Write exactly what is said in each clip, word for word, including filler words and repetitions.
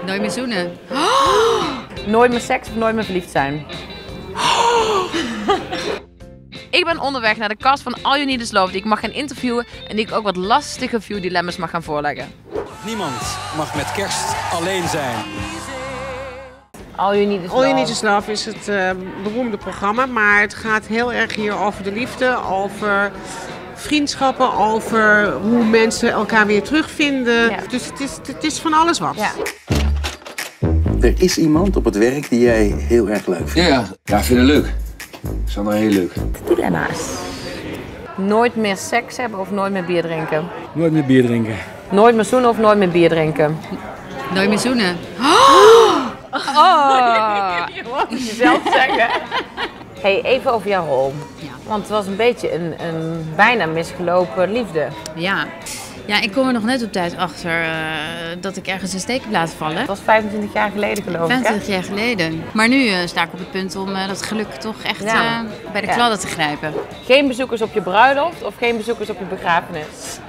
Nooit meer zoenen. Oh! Nooit meer seks of nooit meer verliefd zijn. Oh! Ik ben onderweg naar de cast van All You Need Is Love die ik mag gaan interviewen en die ik ook wat lastige view dilemma's mag gaan voorleggen. Niemand mag met kerst alleen zijn. All You Need Is Love. All You Need Is Love is het uh, beroemde programma, maar het gaat heel erg hier over de liefde, over vriendschappen, over hoe mensen elkaar weer terugvinden. Ja. Dus het is, het is van alles wat. Ja. Er is iemand op het werk die jij heel erg leuk vindt. Ja, ja. Ja, ik vind het leuk. Sandra, heel leuk. Dilemma's. Nooit meer seks hebben of nooit meer bier drinken? Nooit meer bier drinken. Nooit meer zoenen of nooit meer bier drinken? Nooit meer zoenen. Oh! Oh. Je mag het jezelf zeggen. Hey, even over jouw rol. Ja. Want het was een beetje een, een bijna misgelopen liefde. Ja. Ja, ik kom er nog net op tijd achter uh, dat ik ergens een steek heb laten vallen. Dat was vijfentwintig jaar geleden geloof ik. vijfentwintig jaar geleden. Maar nu uh, sta ik op het punt om uh, dat geluk toch echt ja. uh, bij de ja. kladden te grijpen. Geen bezoekers op je bruiloft of geen bezoekers op je begrafenis?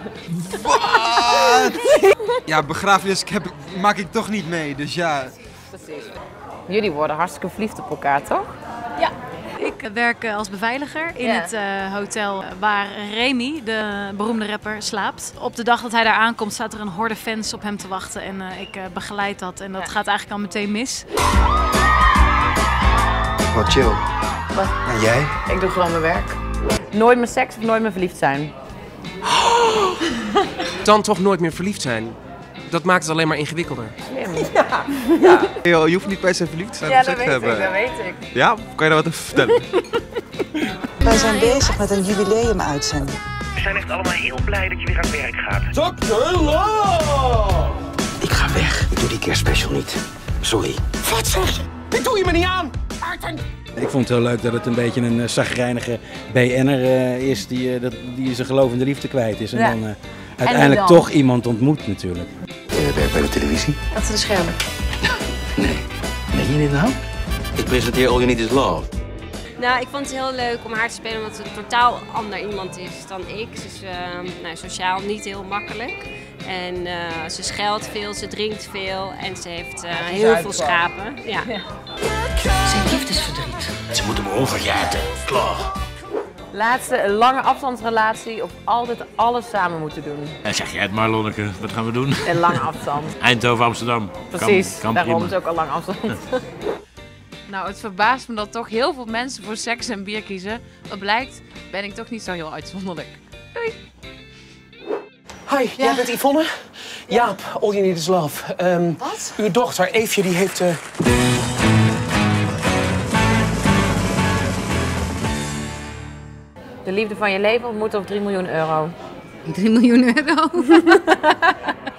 Wat? Ja, begrafenis heb, maak ik toch niet mee, dus ja. Precies. Jullie worden hartstikke verliefd op elkaar, toch? Ja. Ik werk als beveiliger in yeah. het uh, hotel waar Remy, de beroemde rapper, slaapt. Op de dag dat hij daar aankomt staat er een horde fans op hem te wachten en uh, ik uh, begeleid dat en dat ja. gaat eigenlijk al meteen mis. Wat chill. Wat? En jij? Ik doe gewoon mijn werk. Nooit meer seks of nooit meer verliefd zijn? Oh. Dan toch nooit meer verliefd zijn. Dat maakt het alleen maar ingewikkelder. Slim. Ja. Ja. Yo, je hoeft niet per se verliefd te zijn ja, om seks te hebben. Ja, dat weet ik. Ja? Kan je daar wat over vertellen? Wij zijn bezig met een jubileumuitzending. We zijn echt allemaal heel blij dat je weer aan het werk gaat. dokter Love! Ik ga weg. Ik doe die kerstspecial niet. Sorry. Wat zeg je? Dit doe je me niet aan! Maarten! Ik vond het heel leuk dat het een beetje een uh, zagrijnige B N'er uh, is die, uh, dat, die zijn gelovende liefde kwijt is. En ja. dan uh, uiteindelijk dan? toch iemand ontmoet natuurlijk. Je werkt bij de televisie? Achter de schermen. Nee. Meen je dit nou? Ik presenteer All You Need Is Love. Nou, ik vond het heel leuk om haar te spelen omdat ze een totaal ander iemand is dan ik. Ze is uh, nou, sociaal niet heel makkelijk. En uh, ze scheldt veel, ze drinkt veel en ze heeft uh, heel veel schapen. Ja. Ja. Ze heeft liefdesverdriet. Ze moeten me onvergeten. Klaar. Laatste, een lange afstandsrelatie of altijd alles samen moeten doen? En zeg jij het maar, Lonneke. Wat gaan we doen? Een lange afstand. Eindhoven, Amsterdam. Precies, kan, kan daarom prima. is ook een lange afstand. Nou, het verbaast me dat toch heel veel mensen voor seks en bier kiezen. Wat blijkt, ben ik toch niet zo heel uitzonderlijk. Doei! Hi, ja. jij bent Yvonne? Ja. Jaap, All You Need Is Love. Um, Wat? Uw dochter, Eefje, die heeft... Uh... De liefde van je leven ontmoeten of drie miljoen euro? drie miljoen euro?